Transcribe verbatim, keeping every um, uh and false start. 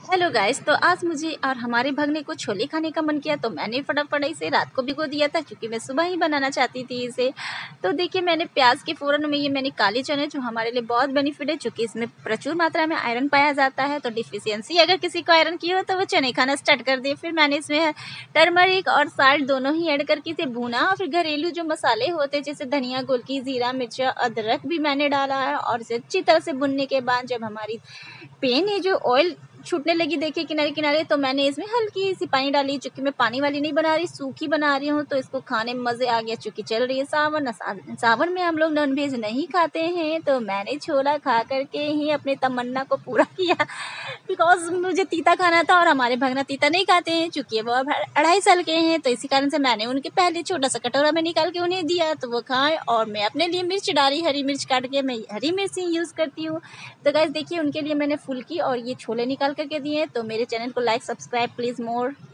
Hello guys, तो आज मुझे और हमारे भगने को छोले खाने का मन किया, तो मैंने फटाफट इसे रात को भिगो दिया था क्योंकि मैं सुबह ही बनाना चाहती थी इसे। तो देखिए, मैंने प्याज के फ़ौरन में ये मैंने काले चने, जो हमारे लिए बहुत बेनिफिट है, चूँकि इसमें प्रचुर मात्रा में आयरन पाया जाता है। तो डिफिशियंसी अगर किसी को आयरन की हो तो वो चने खाना स्टार्ट कर दे। फिर मैंने इसमें टर्मरिक और साल्ट दोनों ही ऐड करके इसे भूना, और फिर घरेलू जो मसाले होते हैं जैसे धनिया, गोलकी, जीरा, मिर्चा, अदरक भी मैंने डाला है। और इसे अच्छी तरह से भुनने के बाद जब हमारी पेन है जो ऑयल छूटने लगी, देखिए किनारे किनारे, तो मैंने इसमें हल्की सी पानी डाली। चूँकि मैं पानी वाली नहीं बना रही, सूखी बना रही हूँ, तो इसको खाने में मज़े आ गया। चूँकि चल रही है सावन, सावन में हम लोग नॉनवेज नहीं खाते हैं, तो मैंने छोला खा करके ही अपनी तमन्ना को पूरा किया। बिकॉज मुझे तीता खाना था और हमारे भगना तीता नहीं खाते हैं, चूँकि वो अब अढ़ाई साल के हैं। तो इसी कारण से मैंने उनके पहले छोटा सा कटोरा में निकाल के उन्हें दिया, तो वो खाएं। और मैं अपने लिए मिर्च डाली, हरी मिर्च काट के, मैं हरी मिर्च ही यूज़ करती हूँ। तो गाइस देखिए, उनके लिए मैंने फुल्की और ये छोले निकाल करके दिए। तो मेरे चैनल को लाइक, सब्सक्राइब प्लीज़ मोर।